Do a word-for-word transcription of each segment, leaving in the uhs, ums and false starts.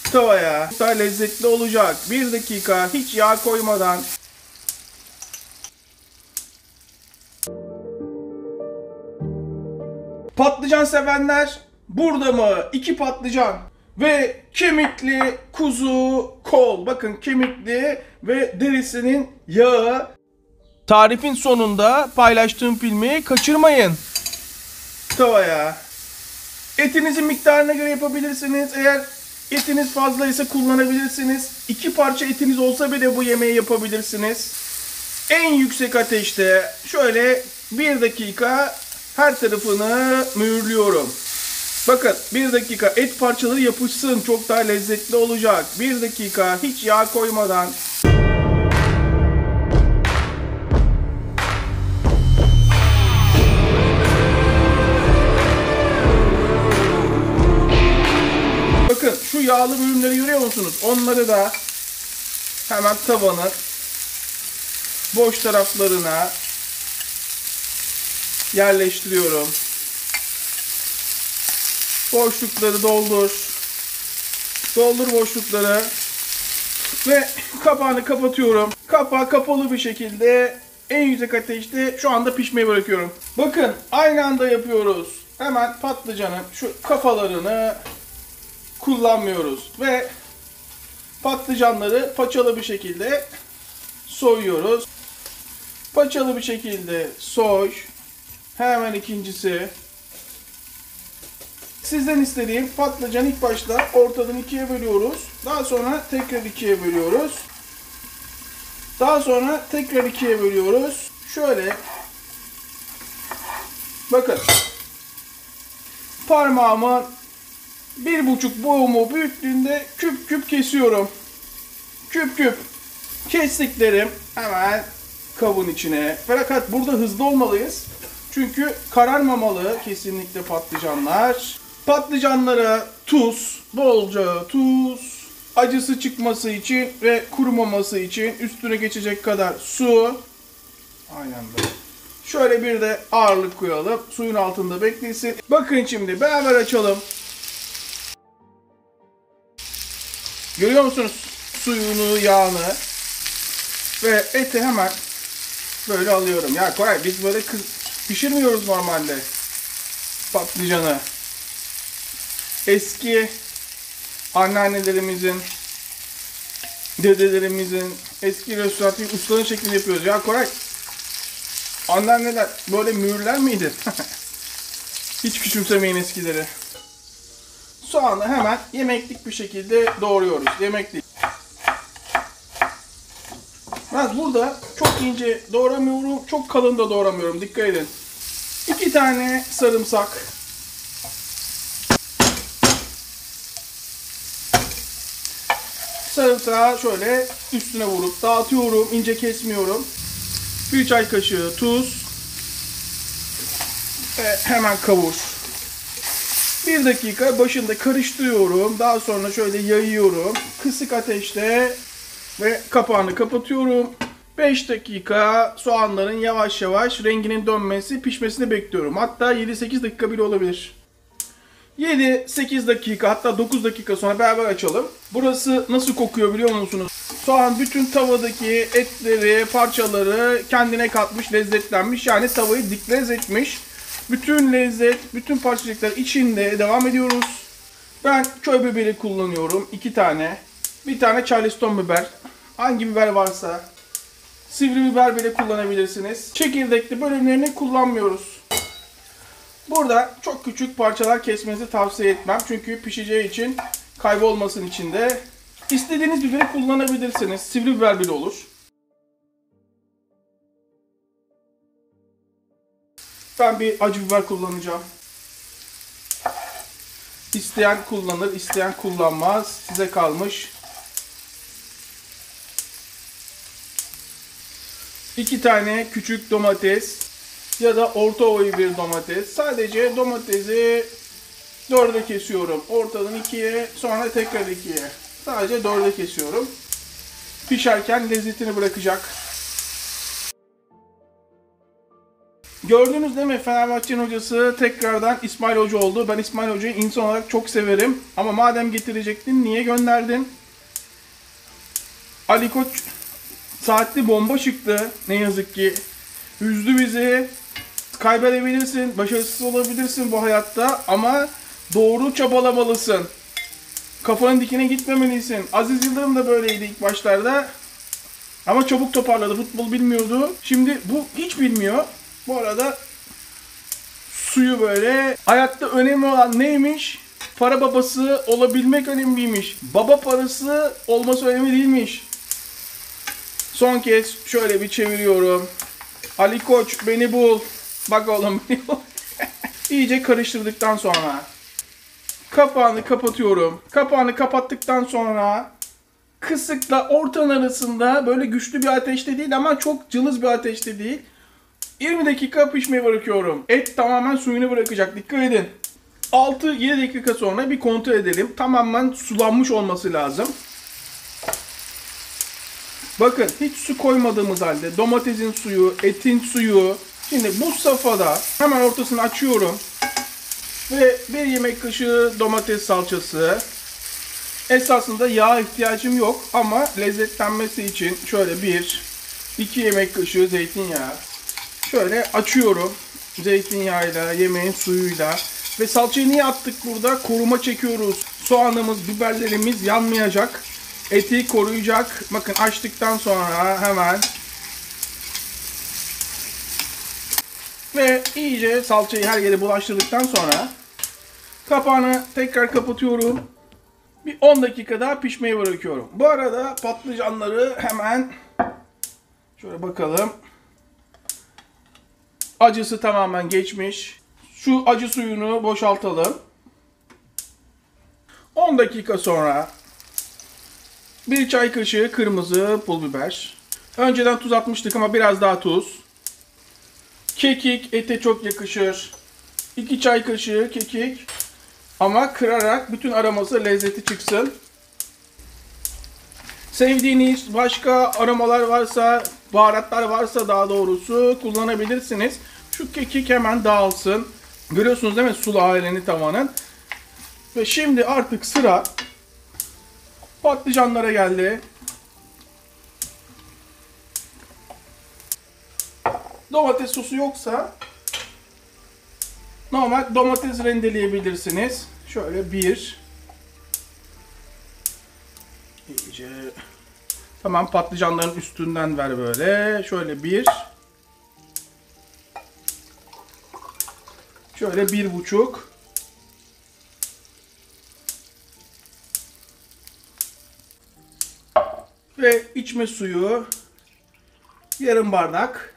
tavaya. Daha lezzetli olacak. Bir dakika hiç yağ koymadan. Patlıcan sevenler burada mı? İki patlıcan ve kemikli kuzu kol. Bakın kemikli ve derisinin yağı. Tarifin sonunda paylaştığım filmi kaçırmayın. Tavaya. Etinizin miktarına göre yapabilirsiniz. Eğer etiniz fazlaysa kullanabilirsiniz. İki parça etiniz olsa bile bu yemeği yapabilirsiniz. En yüksek ateşte şöyle bir dakika her tarafını mühürlüyorum. Bakın bir dakika et parçaları yapışsın, çok daha lezzetli olacak. Bir dakika hiç yağ koymadan. Bakın şu yağlı bölümleri görüyor musunuz? Onları da hemen tavanın boş taraflarına yerleştiriyorum. Boşlukları doldur. Doldur boşlukları. Ve kapağını kapatıyorum. Kapağı kapalı bir şekilde en yüksek ateşte şu anda pişmeye bırakıyorum. Bakın aynı anda yapıyoruz. Hemen patlıcanın şu kafalarını kullanmıyoruz. Ve patlıcanları paçalı bir şekilde soyuyoruz. Paçalı bir şekilde soy. Hemen ikincisi. Sizden istediğim patlıcan ilk başta ortadan ikiye bölüyoruz. Daha sonra tekrar ikiye bölüyoruz. Daha sonra tekrar ikiye bölüyoruz. Şöyle. Bakın. Parmağımın bir buçuk boğumu büyüklüğünde küp küp kesiyorum. Küp küp. Kestiklerim hemen kabın içine. Fakat burada hızlı olmalıyız. Çünkü kararmamalı kesinlikle patlıcanlar. Patlıcanlara tuz, bolca tuz, acısı çıkması için ve kurumaması için üstüne geçecek kadar su. Aynen böyle. Şöyle bir de ağırlık koyalım. Suyun altında beklesin. Bakın şimdi beraber açalım. Görüyor musunuz suyunu, yağını? Ve eti hemen böyle alıyorum. Ya Koray biz böyle kız pişirmiyoruz normalde patlıcanı. Eski anneannelerimizin, dedelerimizin eski restoran ustanın şeklinde yapıyoruz. Ya Koray, anneanneler böyle mühürler miydi? Hiç küçümsemeyin eskileri. Soğanı hemen yemeklik bir şekilde doğruyoruz. Yemeklik. Ben burada çok ince doğramıyorum, çok kalın da doğramıyorum. Dikkat edin. İki tane sarımsak. Sarımsağı şöyle üstüne vurup dağıtıyorum. İnce kesmiyorum. Bir çay kaşığı tuz. Ve hemen kavur. Bir dakika başında karıştırıyorum. Daha sonra şöyle yayıyorum. Kısık ateşte ve kapağını kapatıyorum. beş dakika soğanların yavaş yavaş renginin dönmesi, pişmesini bekliyorum. Hatta yedi sekiz dakika bile olabilir. yedi sekiz dakika hatta dokuz dakika sonra beraber açalım. Burası nasıl kokuyor biliyor musunuz? Soğan bütün tavadaki etleri, parçaları kendine katmış, lezzetlenmiş. Yani tavayı diklez etmiş. Bütün lezzet, bütün parçacıklar içinde devam ediyoruz. Ben köy biberi kullanıyorum. iki tane. Bir tane Charleston biber. Hangi biber varsa. Sivri biber bile kullanabilirsiniz. Çekirdekli bölümlerini kullanmıyoruz. Burada çok küçük parçalar kesmenizi tavsiye etmem. Çünkü pişeceği için kaybolmasın içinde. İstediğiniz biberi kullanabilirsiniz. Sivri biber bile olur. Ben bir acı biber kullanacağım. İsteyen kullanır, isteyen kullanmaz. Size kalmış. İki tane küçük domates ya da orta boy bir domates. Sadece domatesi dörde kesiyorum. Ortadan ikiye, sonra tekrar ikiye. Sadece dörde kesiyorum. Pişerken lezzetini bırakacak. Gördünüz değil mi? Fenerbahçe'nin hocası tekrardan İsmail Hoca oldu. Ben İsmail Hoca'yı insan olarak çok severim. Ama madem getirecektin niye gönderdin? Ali Koç saatli bomba çıktı. Ne yazık ki. Üzdü bizi. Kaybedebilirsin, başarısız olabilirsin bu hayatta ama doğru çabalamalısın. Kafanın dikine gitmemelisin. Aziz Yıldırım da böyleydi ilk başlarda. Ama çabuk toparladı. Futbol bilmiyordu. Şimdi bu hiç bilmiyor. Bu arada suyu böyle. Hayatta önemli olan neymiş? Para babası olabilmek önemliymiş. Baba parası olması önemli değilmiş. Son kez şöyle bir çeviriyorum. Ali Koç beni bul. Bak oğlum beni bul. İyice karıştırdıktan sonra kapağını kapatıyorum. Kapağını kapattıktan sonra kısıkla ortanın arasında böyle güçlü bir ateşte değil ama çok cılız bir ateşte değil. yirmi dakika pişmeye bırakıyorum. Et tamamen suyunu bırakacak. Dikkat edin. altı yedi dakika sonra bir kontrol edelim. Tamamen sulanmış olması lazım. Bakın hiç su koymadığımız halde domatesin suyu, etin suyu. Şimdi bu safhada hemen ortasını açıyorum. Ve bir yemek kaşığı domates salçası. Esasında yağ ihtiyacım yok ama lezzetlenmesi için şöyle bir, iki yemek kaşığı zeytinyağı. Şöyle açıyorum zeytinyağıyla, yemeğin suyuyla. Ve salçayı niye attık burada? Koruma çekiyoruz. Soğanımız, biberlerimiz yanmayacak. Eti koruyacak. Bakın açtıktan sonra hemen ve iyice salçayı her yere bulaştırdıktan sonra kapağını tekrar kapatıyorum. Bir on dakika daha pişmeye bırakıyorum. Bu arada patlıcanları hemen şöyle bakalım. Acısı tamamen geçmiş. Şu acı suyunu boşaltalım. on dakika sonra bir çay kaşığı kırmızı pul biber. Önceden tuz atmıştık ama biraz daha tuz. Kekik ete çok yakışır. iki çay kaşığı kekik. Ama kırarak bütün aroması, lezzeti çıksın. Sevdiğiniz başka aromalar varsa, baharatlar varsa daha doğrusu kullanabilirsiniz. Şu kekik hemen dağılsın. Görüyorsunuz değil mi? Sulu halini tamamen. Ve şimdi artık sıra patlıcanlara geldi. Domates sosu yoksa normal domates rendeleyebilirsiniz. Şöyle bir. İyice. Tamam, patlıcanların üstünden ver böyle. Şöyle bir. Şöyle bir buçuk. Ve içme suyu yarım bardak.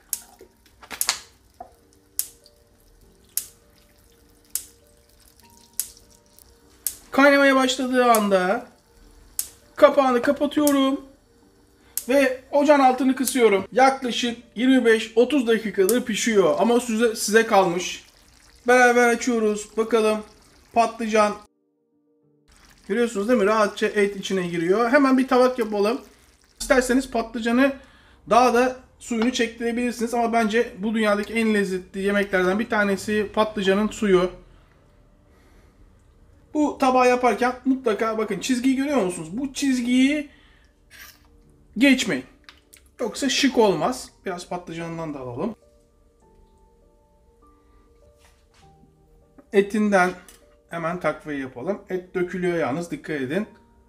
Kaynamaya başladığı anda kapağını kapatıyorum ve ocağın altını kısıyorum. Yaklaşık yirmi beş otuz dakikadır pişiyor ama size, size kalmış. Beraber açıyoruz. Bakalım patlıcan. Görüyorsunuz değil mi? Rahatça et içine giriyor. Hemen bir tabak yapalım. İsterseniz patlıcanı daha da suyunu çektirebilirsiniz ama bence bu dünyadaki en lezzetli yemeklerden bir tanesi patlıcanın suyu. Bu tabağı yaparken mutlaka bakın, çizgiyi görüyor musunuz? Bu çizgiyi geçmeyin. Yoksa şık olmaz. Biraz patlıcanından da alalım. Etinden hemen takviye yapalım. Et dökülüyor yalnız, dikkat edin.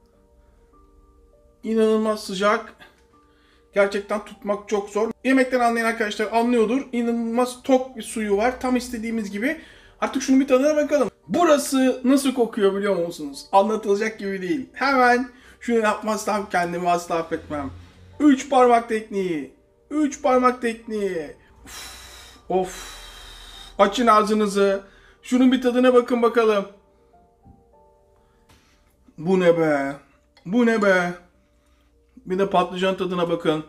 İnanılmaz sıcak. Gerçekten tutmak çok zor. Yemekten anlayan arkadaşlar anlıyordur. İnanılmaz tok bir suyu var. Tam istediğimiz gibi. Artık şunu bir tadına bakalım. Burası nasıl kokuyor biliyor musunuz? Anlatılacak gibi değil. Hemen şunu yapmazsam kendimi asla affetmem. Üç parmak tekniği. Üç parmak tekniği. Uf. Of. Açın ağzınızı. Şunun bir tadına bakın bakalım. Bu ne be? Bu ne be? Bir de patlıcan tadına bakın.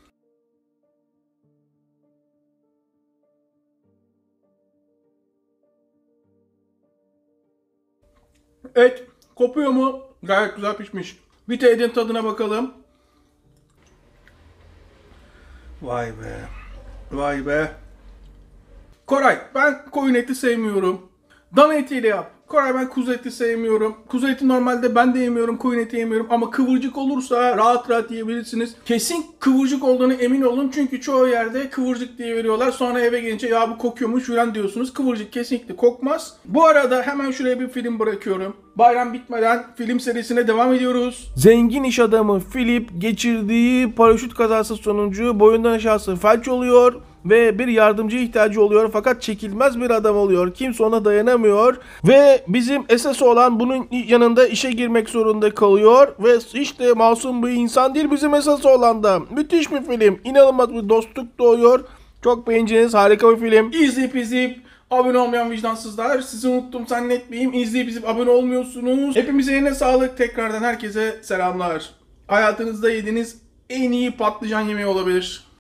Et kopuyor mu? Gayet güzel pişmiş. Bir de etin tadına bakalım. Vay be. Vay be. Koray, ben koyun eti sevmiyorum. Dana etiyle yap. Koray, ben kuzu eti sevmiyorum. Kuzu eti normalde ben de yemiyorum, koyun eti yemiyorum. Ama kıvırcık olursa rahat rahat yiyebilirsiniz. Kesin kıvırcık olduğunu emin olun. Çünkü çoğu yerde kıvırcık diye veriyorlar. Sonra eve gelince ya bu kokuyormuş falan diyorsunuz. Kıvırcık kesinlikle kokmaz. Bu arada hemen şuraya bir film bırakıyorum. Bayram bitmeden film serisine devam ediyoruz. Zengin iş adamı Philip geçirdiği paraşüt kazası sonucu boyundan aşağısı felç oluyor ve bir yardımcıya ihtiyacı oluyor, fakat çekilmez bir adam oluyor. Kimse ona dayanamıyor ve bizim esas olan bunun yanında işe girmek zorunda kalıyor ve işte masum bir insan değil bizim esas olan da. Müthiş bir film. İnanılmaz bir dostluk doğuyor. Çok beğeneceğiniz harika bir film. İzleyip izleyip abone olmayan vicdansızlar, sizi unuttum zannetmeyeyim. İzleyip izleyip abone olmuyorsunuz. Hepimize eline sağlık. Tekrardan herkese selamlar. Hayatınızda yediğiniz en iyi patlıcan yemeği olabilir.